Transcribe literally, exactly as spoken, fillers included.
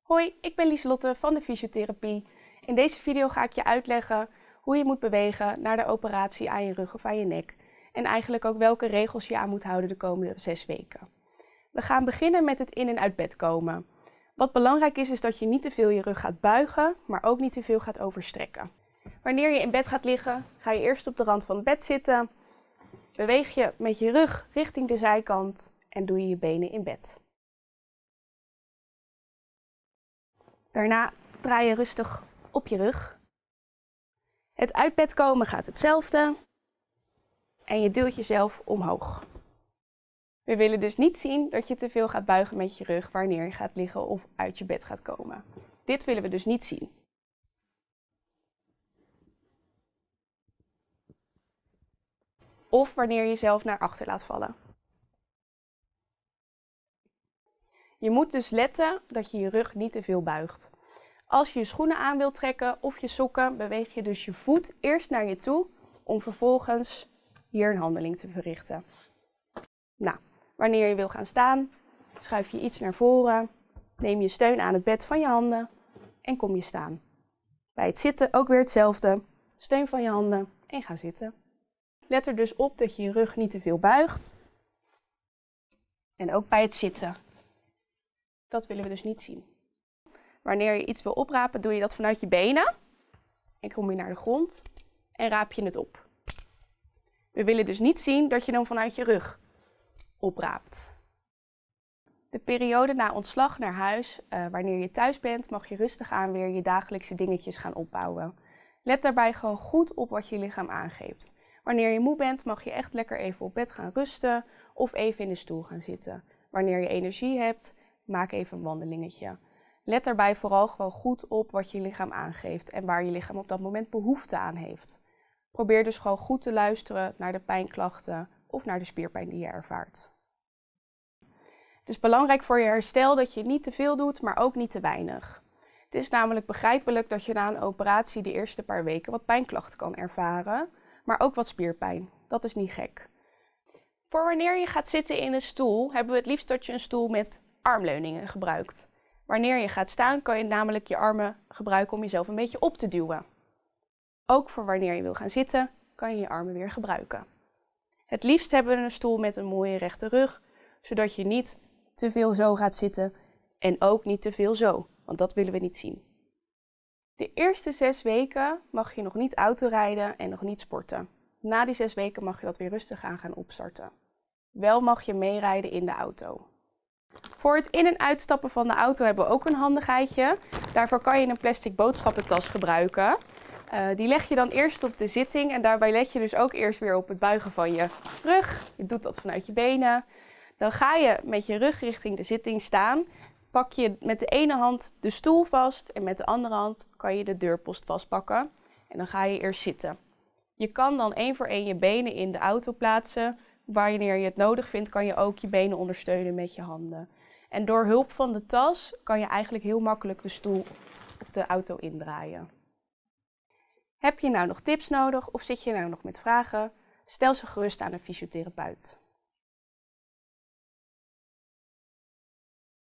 Hoi, ik ben Lieslotte van de fysiotherapie. In deze video ga ik je uitleggen hoe je moet bewegen naar de operatie aan je rug of aan je nek. En eigenlijk ook welke regels je aan moet houden de komende zes weken. We gaan beginnen met het in en uit bed komen. Wat belangrijk is, is dat je niet te veel je rug gaat buigen, maar ook niet te veel gaat overstrekken. Wanneer je in bed gaat liggen, ga je eerst op de rand van het bed zitten. Beweeg je met je rug richting de zijkant en doe je je benen in bed. Daarna draai je rustig op je rug. Het uit bed komen gaat hetzelfde. En je duwt jezelf omhoog. We willen dus niet zien dat je te veel gaat buigen met je rug wanneer je gaat liggen of uit je bed gaat komen. Dit willen we dus niet zien. Of wanneer je jezelf naar achter laat vallen. Je moet dus letten dat je je rug niet te veel buigt. Als je je schoenen aan wilt trekken of je sokken, beweeg je dus je voet eerst naar je toe om vervolgens hier een handeling te verrichten. Nou, wanneer je wil gaan staan, schuif je iets naar voren, neem je steun aan het bed van je handen en kom je staan. Bij het zitten ook weer hetzelfde. Steun van je handen en ga zitten. Let er dus op dat je je rug niet te veel buigt. En ook bij het zitten. Dat willen we dus niet zien. Wanneer je iets wil oprapen, doe je dat vanuit je benen. En kom je naar de grond en raap je het op. We willen dus niet zien dat je dan vanuit je rug opraapt. De periode na ontslag naar huis, uh, wanneer je thuis bent, mag je rustig aan weer je dagelijkse dingetjes gaan opbouwen. Let daarbij gewoon goed op wat je lichaam aangeeft. Wanneer je moe bent, mag je echt lekker even op bed gaan rusten of even in de stoel gaan zitten. Wanneer je energie hebt, maak even een wandelingetje. Let daarbij vooral gewoon goed op wat je lichaam aangeeft en waar je lichaam op dat moment behoefte aan heeft. Probeer dus gewoon goed te luisteren naar de pijnklachten of naar de spierpijn die je ervaart. Het is belangrijk voor je herstel dat je niet te veel doet, maar ook niet te weinig. Het is namelijk begrijpelijk dat je na een operatie de eerste paar weken wat pijnklachten kan ervaren, maar ook wat spierpijn. Dat is niet gek. Voor wanneer je gaat zitten in een stoel, hebben we het liefst dat je een stoel met armleuningen gebruikt. Wanneer je gaat staan, kan je namelijk je armen gebruiken om jezelf een beetje op te duwen. Ook voor wanneer je wil gaan zitten, kan je je armen weer gebruiken. Het liefst hebben we een stoel met een mooie rechte rug, zodat je niet te veel zo gaat zitten en ook niet te veel zo, want dat willen we niet zien. De eerste zes weken mag je nog niet autorijden en nog niet sporten. Na die zes weken mag je dat weer rustig aan gaan opstarten. Wel mag je meerijden in de auto. Voor het in- en uitstappen van de auto hebben we ook een handigheidje. Daarvoor kan je een plastic boodschappentas gebruiken. Uh, die leg je dan eerst op de zitting en daarbij let je dus ook eerst weer op het buigen van je rug. Je doet dat vanuit je benen. Dan ga je met je rug richting de zitting staan. Pak je met de ene hand de stoel vast en met de andere hand kan je de deurpost vastpakken. En dan ga je eerst zitten. Je kan dan één voor één je benen in de auto plaatsen. Wanneer je het nodig vindt, kan je ook je benen ondersteunen met je handen. En door hulp van de tas kan je eigenlijk heel makkelijk de stoel of de auto indraaien. Heb je nou nog tips nodig of zit je nou nog met vragen? Stel ze gerust aan een fysiotherapeut.